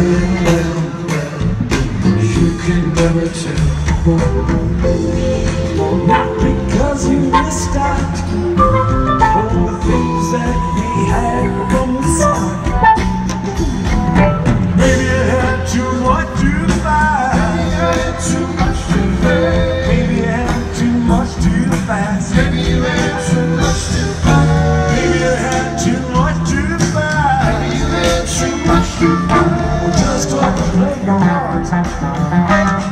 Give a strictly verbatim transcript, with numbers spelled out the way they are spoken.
You can never tell. Not because you missed out on the things that we had from the start. Maybe you had too much too fast. Maybe you had too much too fast. Maybe you had too much too fast. Maybe you had too much too fast. Maybe you had too much too fast. Maybe you had too much too fast. Well, just talk to play your heart.